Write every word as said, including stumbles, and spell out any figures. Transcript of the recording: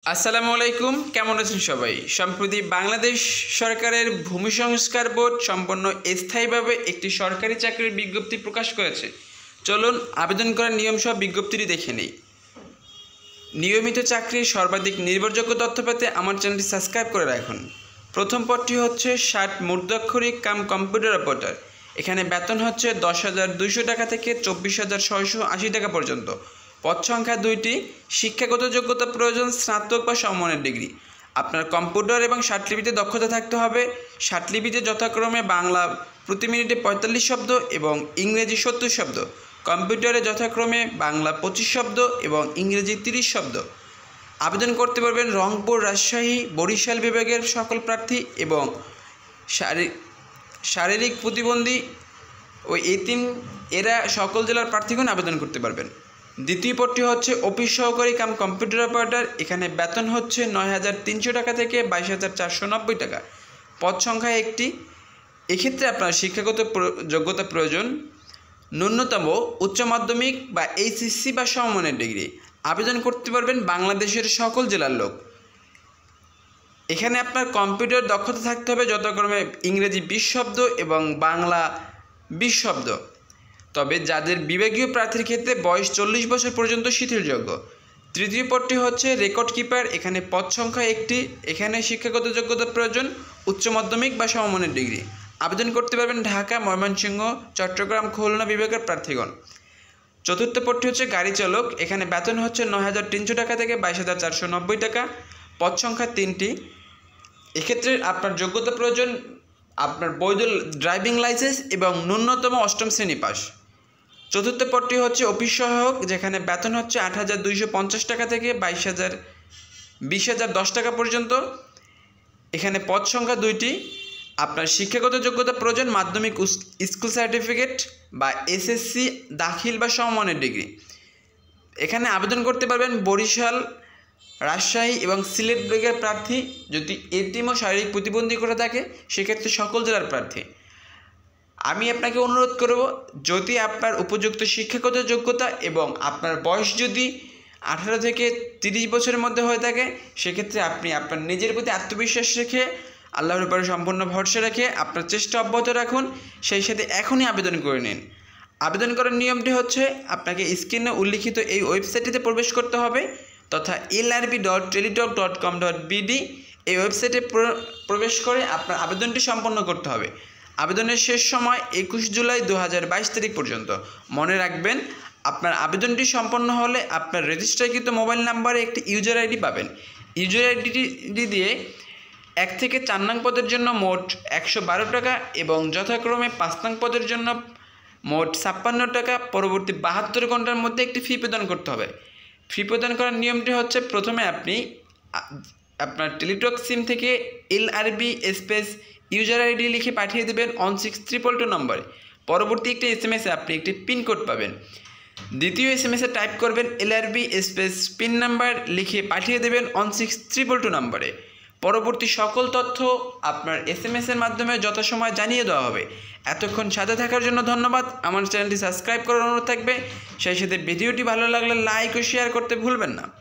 আসসালামু আলাইকুম, কেমন আছেন সবাই? সম্প্রতি বাংলাদেশ সরকারের ভূমি সংস্কার বোর্ড সম্পন্ন স্থায়ীভাবে একটি সরকারি চাকরির বিজ্ঞপ্তি প্রকাশ করেছে। চলুন আবেদন করার নিয়ম সহ বিজ্ঞপ্তিটি দেখে নেই। নিয়মিত চাকরির সর্বাধিক নির্ভরযোগ্য তথ্য পেতে আমার চ্যানেলটি সাবস্ক্রাইব করে রাখুন। প্রথম পদটি হচ্ছে ষাট মূর্ধাক্ষরিক কাম কম্পিউটার অপারেটর। এখানে বেতন হচ্ছে দশ হাজার দুইশো টাকা থেকে চব্বিশ হাজার ছয়শো আশি টাকা পর্যন্ত। পদ সংখ্যা দুইটি। শিক্ষাগত যোগ্যতা প্রয়োজন স্নাতক বা সমমানের ডিগ্রি। আপনার কম্পিউটার এবং ষাটলিপিতে দক্ষতা থাকতে হবে। ষাটলিপিতে যথাক্রমে বাংলা প্রতি মিনিটে পঁয়তাল্লিশ শব্দ এবং ইংরেজি সত্তর শব্দ। কম্পিউটারে যথাক্রমে বাংলা পঁচিশ শব্দ এবং ইংরেজি তিরিশ শব্দ। আবেদন করতে পারবেন রংপুর, রাজশাহী, বরিশাল বিভাগের সকল প্রার্থী এবং শারীরিক প্রতিবন্ধী ও এতিম এরা সকল জেলার প্রার্থীগণ আবেদন করতে পারবেন। দ্বিতীয় পদটি হচ্ছে অফিস সহকারী কাম কম্পিউটার অপারেটর। এখানে বেতন হচ্ছে নয় হাজার তিনশো টাকা থেকে বাইশ হাজার চারশো নব্বই টাকা। পদ সংখ্যা একটি। এক্ষেত্রে আপনার শিক্ষাগত যোগ্যতা প্রয়োজন ন্যূনতম উচ্চ মাধ্যমিক বা এইচএসসি বা সমমানের ডিগ্রি। আবেদন করতে পারবেন বাংলাদেশের সকল জেলার লোক। এখানে আপনার কম্পিউটার দক্ষতা থাকতে হবে যথাক্রমে ইংরেজি বিশ শব্দ এবং বাংলা বিশ শব্দ। তবে যাদের বিভাগীয় প্রার্থীর ক্ষেত্রে বয়স চল্লিশ বছর পর্যন্ত শিথিলযোগ্য। তৃতীয় পদটি হচ্ছে রেকর্ড কিপার। এখানে পদ সংখ্যা একটি। এখানে শিক্ষাগত যোগ্যতা প্রয়োজন উচ্চ মাধ্যমিক বা সমমানের ডিগ্রি। আবেদন করতে পারবেন ঢাকা, ময়মনসিংহ, চট্টগ্রাম, খুলনা বিভাগের প্রার্থীগণ। চতুর্থ পদটি হচ্ছে গাড়ি চালক। এখানে বেতন হচ্ছে নয় হাজার তিনশো টাকা থেকে বাইশ হাজার চারশো নব্বই টাকা। পদ সংখ্যা তিনটি। এক্ষেত্রে আপনার যোগ্যতা প্রয়োজন আপনার বৈধ ড্রাইভিং লাইসেন্স এবং ন্যূনতম অষ্টম শ্রেণী পাস। চতুর্থ পদটি হচ্ছে অফিস সহায়ক, যেখানে বেতন হচ্ছে আট হাজার দুইশো পঞ্চাশ টাকা থেকে বাইশ হাজার বিশ হাজার দশ টাকা পর্যন্ত। এখানে পদ সংখ্যা দুইটি। আপনার শিক্ষাগত যোগ্যতা প্রয়োজন মাধ্যমিক স্কুল সার্টিফিকেট বা এসএসসি দাখিল বা সমমানের ডিগ্রি। এখানে আবেদন করতে পারবেন বরিশাল, রাজশাহী এবং সিলেট বিভাগের প্রার্থী। যদি এতিম ও শারীরিক প্রতিবন্ধী করে থাকে সেক্ষেত্রে সকল জেলার প্রার্থী। আমি আপনাকে অনুরোধ করব, যদি আপনার উপযুক্ত শিক্ষাগত যোগ্যতা এবং আপনার বয়স যদি আঠারো থেকে তিরিশ বছরের মধ্যে হয়ে থাকে সেক্ষেত্রে আপনি আপনার নিজের প্রতি আত্মবিশ্বাস রেখে আল্লাহর উপরে সম্পূর্ণ ভরসা রেখে আপনার চেষ্টা অব্যাহত রাখুন। সেই সাথে এখনই আবেদন করে নিন। আবেদন করার নিয়মটি হচ্ছে আপনাকে স্ক্রিনে উল্লিখিত এই ওয়েবসাইটটিতে প্রবেশ করতে হবে তথা L R B dot Teletalk dot com dot BD এই ওয়েবসাইটে প্রবেশ করে আপনার আবেদনটি সম্পন্ন করতে হবে। আবেদনের শেষ সময় একুশ জুলাই দু হাজার বাইশ তারিখ পর্যন্ত। মনে রাখবেন, আপনার আবেদনটি সম্পন্ন হলে আপনার রেজিস্টারকৃত মোবাইল নাম্বারে একটি ইউজার আইডি পাবেন। ইউজার আইডিটি দিয়ে এক থেকে চার নং পদের জন্য মোট একশো বারো টাকা এবং যথাক্রমে পাঁচ নং পদের জন্য মোট ছাপ্পান্ন টাকা পরবর্তী বাহাত্তর ঘন্টার মধ্যে একটি ফি প্রদান করতে হবে। ফি প্রদান করার নিয়মটি হচ্ছে প্রথমে আপনি আপনার টেলিটক সিম থেকে L R B space user ID লিখে পাঠিয়ে দেবেন ওয়ান সিক্স ট্রিপল টু নম্বরে। পরবর্তী একটি এস এম এসে আপনি একটি পিনকোড পাবেন। দ্বিতীয় এস এম এসে টাইপ করবেন L R B space PIN number লিখে পাঠিয়ে দেবেন ওয়ান সিক্স ট্রিপল টু নম্বরে। পরবর্তী সকল তথ্য আপনার এস এম এসের মাধ্যমে যথাসময় জানিয়ে দেওয়া হবে। এতক্ষণ সাথে থাকার জন্য ধন্যবাদ। আমার চ্যানেলটি সাবস্ক্রাইব করার অনুরোধ থাকবে। সেই সাথে ভিডিওটি ভালো লাগলে লাইক ও শেয়ার করতে ভুলবেন না।